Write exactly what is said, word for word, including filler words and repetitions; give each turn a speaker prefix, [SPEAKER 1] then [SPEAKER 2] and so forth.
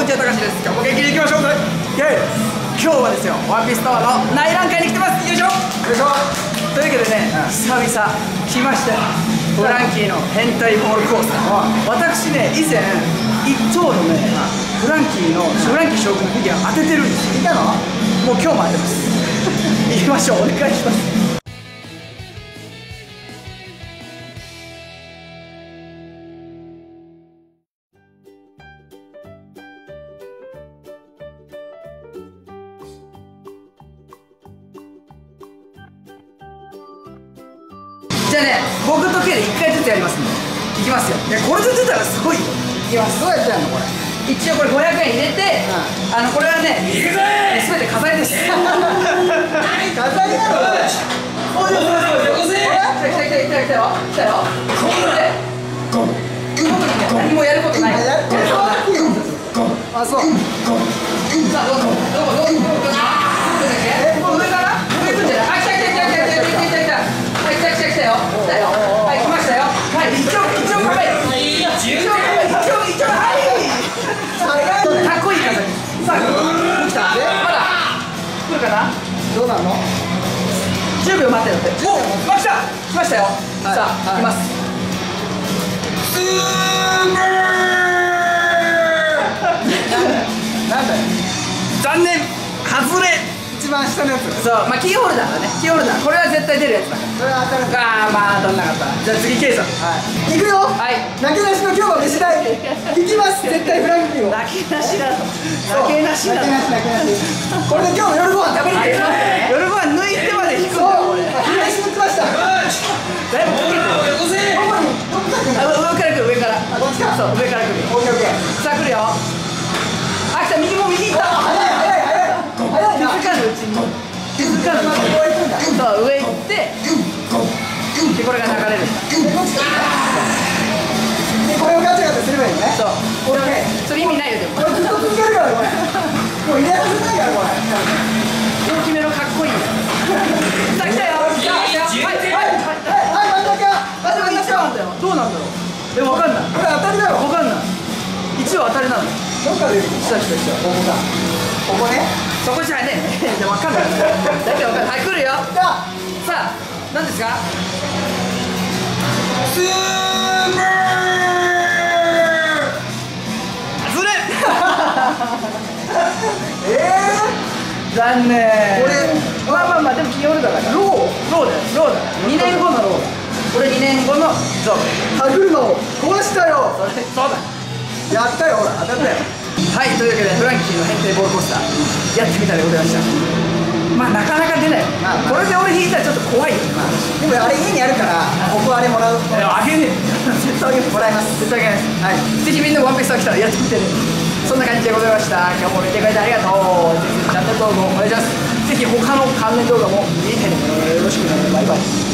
[SPEAKER 1] 内谷隆です。今日も元気にいきましょう。今日はですよ、ワンピースタワーの内覧会に来てます。よいしょよいしょ。というわけでね、久々来ましたよ、フランキーの変態ボールコースター。私ね、以前一等のね、フランキーのフランキー将軍のフィギュア当ててるんですよ。いたの？もう今日も当てます。行きましょう、お願いします。じゃあね、僕と K でいっかいずつやりますんで、いきますよ。いや、これずつたらすごいよ。いきます。どうやってやるのこれ。一応これごひゃくえん入れて、うん、あのこれはね、すべて飾りです。飾りなの。おい、よこせ。来た来た来た来た来たよ。来たよ。これで。ゴン。何もやることない。やることない。あ、そう。さあ、どうぞ。どうぞどうぞどうぞ。え、もう上から？上行くんじゃない？あ、来た来た来た来た来た来た来た。はい、来た来た来たよ。来たよ。はい、来ましたよ。はい、一応一応壁。一応壁。一応一応はい。かっこいい飾り。さあ、来た。まだ来るかな？どうなの？じゅうびょう待ってよって。お、来ました。来ましたよ。さあ、来ます。スーパー。なんだよ。残念。外れ。一番下のやつ。そう、まあキーホルダーだね。キーホルダー。これは絶対出るやつだから。それは当たる。ああ、まあ当たんなかった。じゃあ次ケイさん。はい。行くよ。はい。泣けなしの今日は飯代。行きます。絶対フランキーを。泣けなしだと。泣けなしだ。泣けなし泣けなし。これで今日の夜ご飯食べに行って。夜ご飯抜いてまで引くんだよこれ。昼飯抜きました。だいぶかけてる。よこせ。どこに？どこから来る？上から来る。上から。こっちか。そう、上から来る。オッケーオッケー。さあ来るよ。あ、来た。右も右行った。早い早い早い。早いな。気づかぬうちに。気づかぬうちに。そう、上行って。で、これが流れるんだ。で、こっちか。で、これをガチャガチャすればいいのね。そう。これね、それ意味ないよでも。これずっと続けるからこれ。もう入れらせないからこれ。大きめのかっこいい。さあ来たよ。来たよ。はいはいはいはい、真ん中。真ん中。どうなんだろう。でもわかんない。これ当たりだろ。わかんない。一応当たりなの。どっかでした人したここか。ここね。そこじゃねえ。でもわかんない。だってわかんない。はい、来るよ。さあ、何ですか。スーパー。外れ。ええ。残念。これ、まあまあまあ、でもキーホルダーだから。ロー。ローだよ。ローだよ。にねんごのローだ。これにねんごのゾーン。歯車を壊したよ。それ、そうだ。やったよ、ほら、当たったよ。はい、というわけでフランキーの変態ボールコースターやってみたでございました。まあなかなか出ない。これで俺引いたらちょっと怖いよね。でもあれ家にあるから僕はあれもらう。あげねえ。絶対あげもらいます。絶対あげます。はい。ぜひみんなワンピースが来たらやってみてね。そんな感じでございました。今日も見てくれてありがとう。ぜひチャンネル登録お願いします。ぜひ他の関連動画も見てね。よろしくね。バイバイ。